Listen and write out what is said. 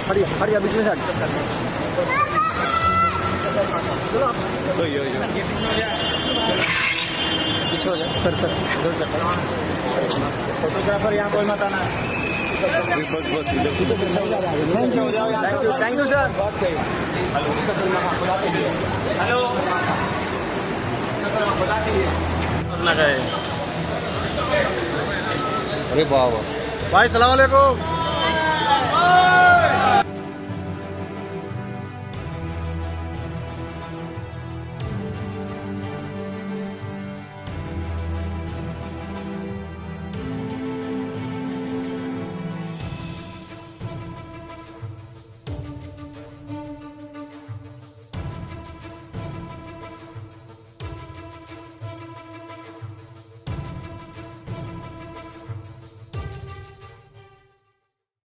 हट जा बीच में से हट। पीछे हो जाए सर इधर फोटोग्राफर यहाँ कोई मत आना। Thank you sir. हेलो अरे वाह भाई, सलाम वालेकुम।